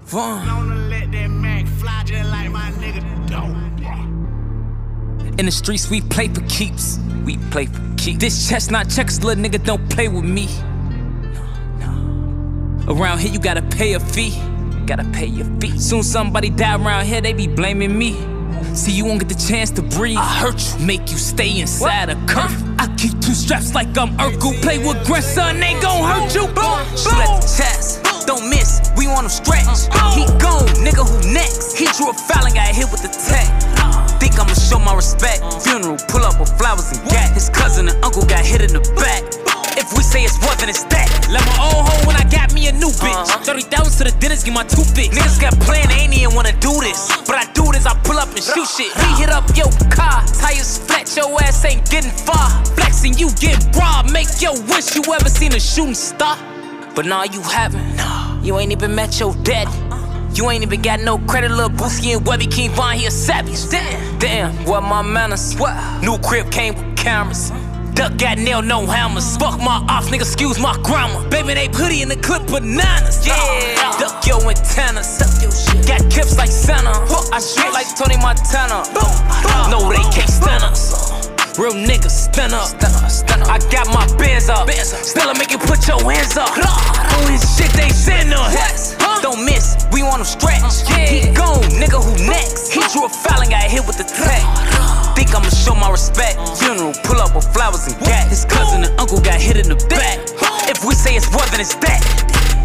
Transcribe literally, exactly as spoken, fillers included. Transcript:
Vaughn. Don't let that Mac fly just like my nigga dope. In the streets, we play for keeps. We play for keeps. This chestnut checkers, little nigga, don't play with me. No, no. Around here, you gotta pay a fee. Gotta pay your fee. Soon somebody die around here, they be blaming me. See, you won't get the chance to breathe. I hurt you, make you stay inside what? A curve. I keep two straps like I'm Urkel. Play with grandson, ain't gon' hurt you. Boom, shoot at the chest, don't miss. We want him stretch. He gone, nigga, who next? He drew a foul and got hit with the tech. Think I'ma show my respect. Funeral, pull up with flowers and gat. His cousin and uncle got hit in the back. If we say it's more than it's that. Left my old home when I got me a new bitch. thirty thousand to the dentist, get my toothpick. Niggas got planned, they ain't even wanna do this. But I do this, I pull up and shoot shit. We hit up your car, tires flat, your ass ain't getting far. Flexing, you get broad, make your wish you ever seen a shooting star. But nah, you haven't. You ain't even met your daddy. You ain't even got no credit, lil' Booski and Webby King Von, he a savage. Damn, damn, what my manners? What? New crib came with cameras. Duck got nailed, no hammers. Fuck my ops, nigga, excuse my grammar. Baby, they hoodie in the clip bananas. Yeah, duck your antennas. Got clips like Santa. I shoot like Tony Montana. No, they can't stand us. Real niggas, stand up. I got my bands up. Still, I make you put your hands up. On his shit, they send us. Don't miss, we want him stretch. He gone, nigga, who next? He drew a foul and got hit with the tech. Think I'ma show my respect. Funeral, pull up with flowers and gat. His cousin and uncle got hit in the back. If we say it's more than it's that.